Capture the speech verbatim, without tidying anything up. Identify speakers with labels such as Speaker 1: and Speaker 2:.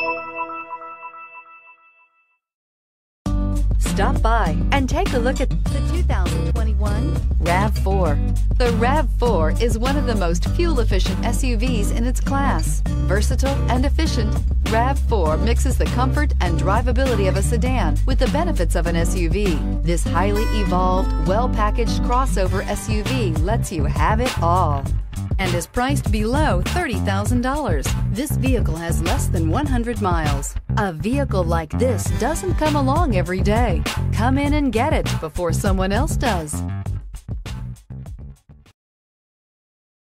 Speaker 1: Stop by and take a look at the two thousand twenty-one RAV four. The RAV four is one of the most fuel-efficient S U Vs in its class. Versatile and efficient, RAV four mixes the comfort and drivability of a sedan with the benefits of an S U V. This highly evolved, well-packaged crossover S U V lets you have it all and is priced below thirty thousand dollars. This vehicle has less than one hundred miles. A vehicle like this doesn't come along every day. Come in and get it before someone else does.